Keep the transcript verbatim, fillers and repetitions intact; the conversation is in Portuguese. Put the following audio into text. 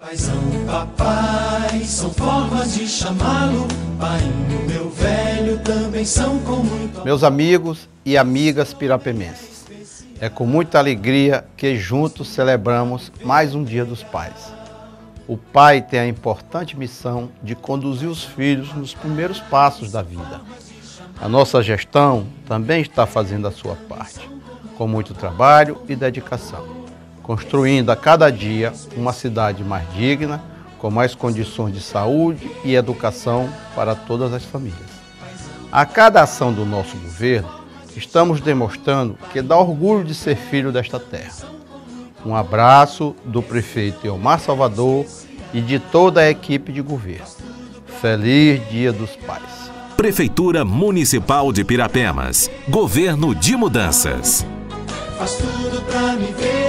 Paizão, papai, são formas de chamá-lo. Painho, meu velho, também são com muito amor. Meus amigos e amigas pirapemenses, é com muita alegria que juntos celebramos mais um Dia dos Pais. O pai tem a importante missão de conduzir os filhos nos primeiros passos da vida. A nossa gestão também está fazendo a sua parte, com muito trabalho e dedicação, construindo a cada dia uma cidade mais digna, com mais condições de saúde e educação para todas as famílias. A cada ação do nosso governo, estamos demonstrando que dá orgulho de ser filho desta terra. Um abraço do prefeito Elmar Salvador e de toda a equipe de governo. Feliz Dia dos Pais. Prefeitura Municipal de Pirapemas. Governo de mudanças. Faz tudo pra me ver.